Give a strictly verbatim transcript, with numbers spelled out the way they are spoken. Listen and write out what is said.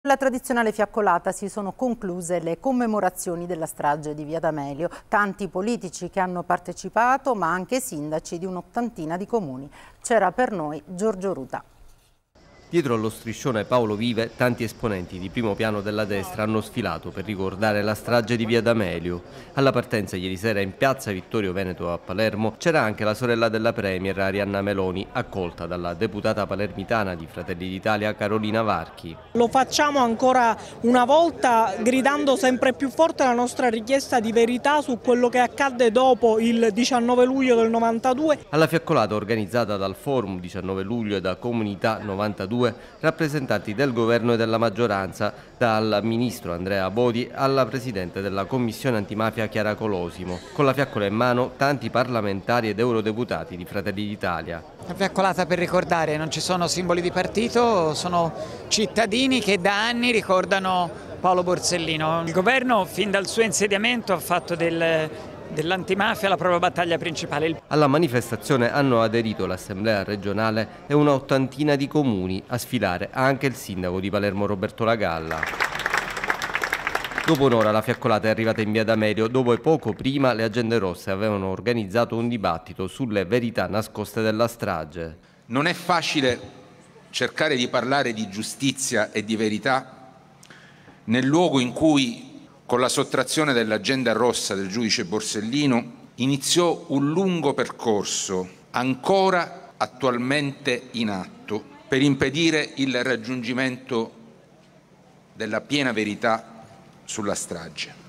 La tradizionale fiaccolata si sono concluse le commemorazioni della strage di Via D'Amelio. Tanti politici che hanno partecipato, ma anche sindaci di un'ottantina di comuni. C'era per noi Giorgio Ruta. Dietro allo striscione Paolo Vive, tanti esponenti di primo piano della destra hanno sfilato per ricordare la strage di Via D'Amelio. Alla partenza ieri sera in piazza Vittorio Veneto a Palermo c'era anche la sorella della Premier Arianna Meloni, accolta dalla deputata palermitana di Fratelli d'Italia Carolina Varchi. Lo facciamo ancora una volta gridando sempre più forte la nostra richiesta di verità su quello che accadde dopo il diciannove luglio del novantadue. Alla fiaccolata organizzata dal Forum diciannove luglio e da Comunità novantadue, rappresentanti del governo e della maggioranza, dal ministro Andrea Bodi alla presidente della commissione antimafia Chiara Colosimo. Con la fiaccola in mano tanti parlamentari ed eurodeputati di Fratelli d'Italia. La fiaccolata per ricordare, non ci sono simboli di partito, sono cittadini che da anni ricordano Paolo Borsellino. Il governo fin dal suo insediamento ha fatto del dell'antimafia la propria battaglia principale. Alla manifestazione hanno aderito l'Assemblea regionale e una ottantina di comuni, a sfilare anche il sindaco di Palermo Roberto Lagalla. Dopo un'ora la fiaccolata è arrivata in Via D'Amelio, dove poco prima le Agende Rosse avevano organizzato un dibattito sulle verità nascoste della strage. Non è facile cercare di parlare di giustizia e di verità nel luogo in cui, con la sottrazione dell'agenda rossa del giudice Borsellino, iniziò un lungo percorso, ancora attualmente in atto, per impedire il raggiungimento della piena verità sulla strage.